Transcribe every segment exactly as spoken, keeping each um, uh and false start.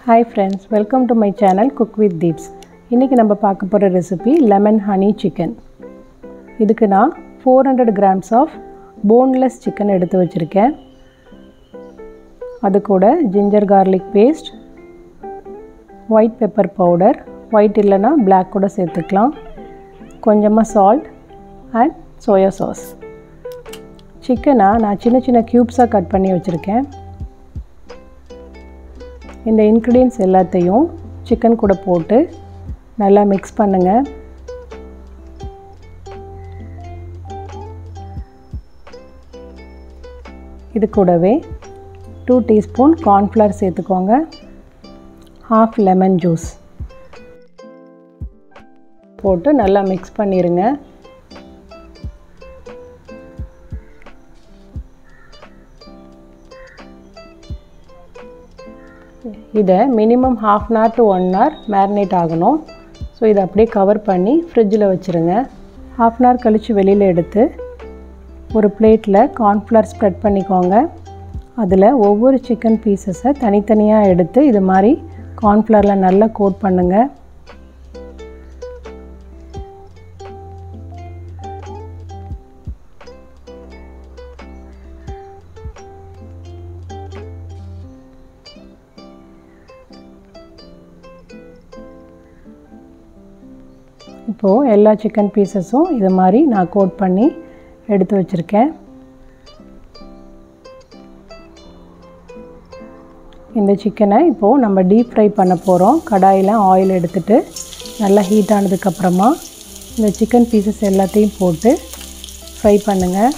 Hi friends, welcome to my channel Cook with Deeps. இன்னைக்கு நம்ம பார்க்க போற ரெசிபி lemon honey chicken. இதுக்கு நான் four hundred grams of boneless chicken எடுத்து வச்சிருக்கேன். அது கூட ginger garlic paste, white pepper powder, white இல்லனா black கூட சேர்த்துக்கலாம். கொஞ்சமா salt and soya sauce. chicken-ஐ நான் சின்ன சின்ன cubes-ஆ கட் பண்ணி வச்சிருக்கேன். இந்த ingredients எல்லாத்தையும் chicken கூட போட்டு நல்லா mix பண்ணுங்க. இது கூடவே two teaspoon corn flour சேர்த்துக்கோங்க. half lemon juice போட்டு நல்லா mix பண்ணிருங்க. இதை minimum half an hour to one hour marinate ஆகணும். ஸோ இதை அப்படியே கவர் பண்ணி ஃப்ரிட்ஜில் வச்சுருங்க. half an hour கழித்து வெளியில் எடுத்து ஒரு பிளேட்டில் கார்ன்ஃப்ளவர் ஸ்ப்ரெட் பண்ணிக்கோங்க. அதில் ஒவ்வொரு சிக்கன் பீசஸை தனித்தனியாக எடுத்து இது மாதிரி கார்ன்ஃப்ளவரில் நல்லா கோட் பண்ணுங்கள். இப்போது எல்லா சிக்கன் பீசஸும் இது மாதிரி நான் கோட் பண்ணி எடுத்து வச்சுருக்கேன். இந்த சிக்கனை இப்போது நம்ம டீப் ஃப்ரை பண்ண போகிறோம். கடாயில் ஆயில் எடுத்துட்டு நல்லா ஹீட் ஆனதுக்கப்புறமா இந்த சிக்கன் பீசஸ் எல்லாத்தையும் போட்டு ஃப்ரை பண்ணுங்கள்.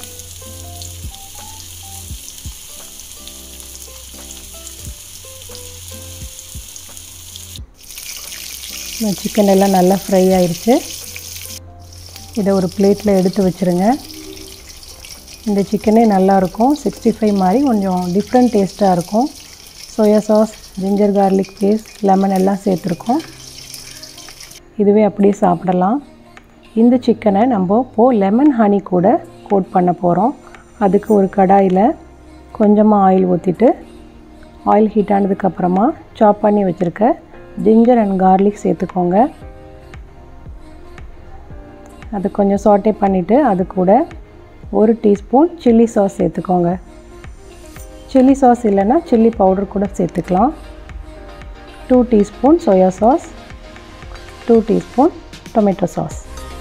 சிக்கன் எல்லாம் நல்லா ஃப்ரை ஆயிடுச்சு. இதை ஒரு பிளேட்டில் எடுத்து வச்சுருங்க. இந்த சிக்கனே நல்லாயிருக்கும். சிக்ஸ்டி ஃபைவ் மாதிரி கொஞ்சம் டிஃப்ரெண்ட் டேஸ்ட்டாக இருக்கும். Soya sauce, ginger garlic paste, lemon எல்லாம் சேர்த்துருக்கோம். இதுவே அப்படியே சாப்பிடலாம். இந்த சிக்கனை நம்ம இப்போது லெமன் ஹனி கூட கோட் பண்ண போகிறோம். அதுக்கு ஒரு கடாயில் கொஞ்சமாக ஆயில் ஊற்றிட்டு ஆயில் ஹீட் ஆனதுக்கப்புறமா சாப் பண்ணி வச்சுருக்க ஜிஞ்சர் அண்ட் கார்லிக் சேர்த்துக்கோங்க. அது கொஞ்சம் சாட்டே பண்ணிவிட்டு அது கூட ஒரு டீஸ்பூன் சில்லி சாஸ் சேர்த்துக்கோங்க. சில்லி சாஸ் இல்லைன்னா சில்லி பவுடர் கூட சேர்த்துக்கலாம். Two teaspoon soya sauce, two teaspoon tomato sauce,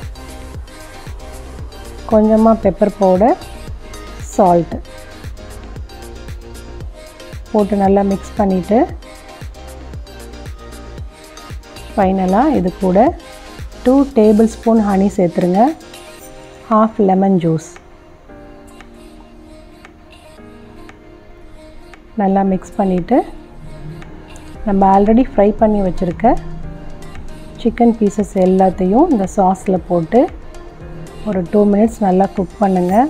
கொஞ்சமாக பெப்பர் பவுடர், சால்ட்டு போட்டு நல்லா மிக்ஸ் பண்ணிவிட்டு ஃபைனலாக இது கூட டூ டேபிள் ஸ்பூன் ஹனி சேர்த்துருங்க. ஹாஃப் லெமன் ஜூஸ் நல்லா மிக்ஸ் பண்ணிவிட்டு நம்ம ஆல்ரெடி ஃப்ரை பண்ணி வச்சுருக்க சிக்கன் பீசஸ் எல்லாத்தையும் இந்த சாஸில் போட்டு ஒரு டூ மினிட்ஸ் நல்லா குக் பண்ணுங்கள்.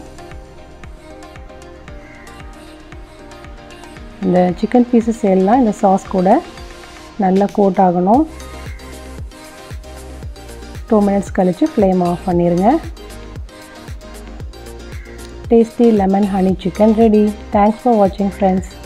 இந்த சிக்கன் பீசஸ் எல்லாம் இந்த சாஸ் கூட நல்லா கோட் ஆகணும். டூ மினிட்ஸ் கழித்து ஃப்ளேம் ஆஃப் பண்ணிடுங்க. Tasty lemon honey chicken ready. Thanks for வாட்சிங் ஃப்ரெண்ட்ஸ்.